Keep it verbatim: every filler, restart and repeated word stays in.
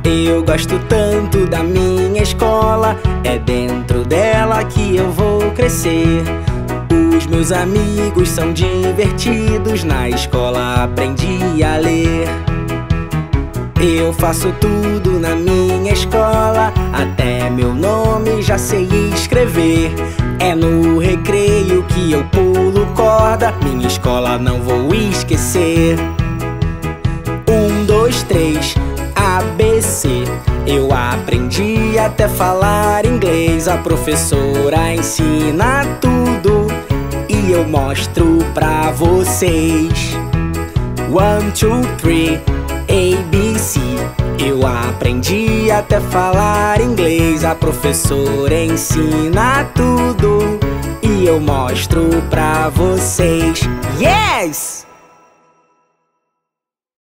Eu gosto tanto da minha escola, é dentro dela que eu vou crescer. Os meus amigos são divertidos, na escola aprendi a ler. Eu faço tudo na minha escola, até meu nome já sei escrever. É no recreio que eu pulo corda, minha escola não vou esquecer. Um, dois, três, A, B, C. Eu aprendi até falar inglês. A professora ensina tudo e eu mostro pra vocês. One, two, three, A, B, C. Eu aprendi até falar inglês. A professora ensina tudo e eu mostro pra vocês. Yes!